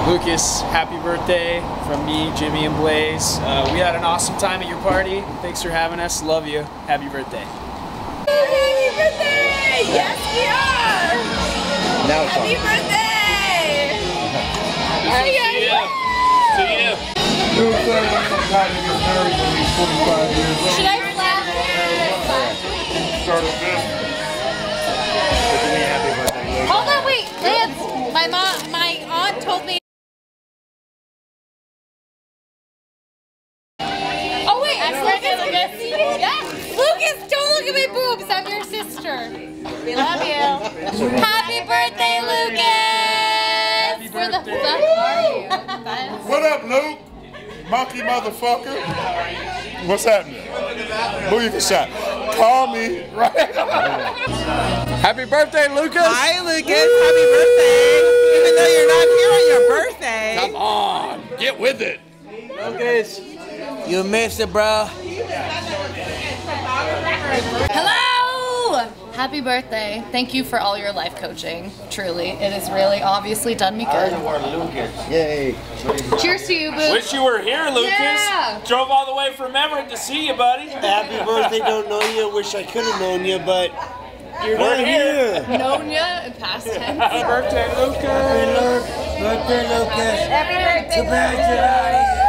Lucas, happy birthday from me, Jimmy, and Blaze. We had an awesome time at your party. Thanks for having us. Love you. Happy birthday. Happy birthday! Yes, we are! Now it's happy on. birthday! See you. Should I flash? Hold on, wait, Lance. My aunt told me. Oh wait, Lucas. Yeah, Lucas, don't look at my boobs. I'm your sister. We love you. Happy birthday, Lucas. Where the fuck are you? What up, Luke? Monkey motherfucker. What's happening? Booyaka shot. Call me right. Happy birthday, Lucas. Hi, Lucas. Happy birthday. Even though you're not here on your birthday. Come on, get with it. Lucas, you missed it, bro. Hello! Happy birthday. Thank you for all your life coaching. Truly, it has really obviously done me good. Yay. Cheers to you, boo. Wish you were here, Lucas. Yeah. Drove all the way from Everett to see you, buddy. Happy birthday, don't know you. Wish I could have known you, but you're We're not here. Known ya in past tense. Happy birthday, Lucas. Birthday, Lucas. Happy birthday. Too bad you're not here.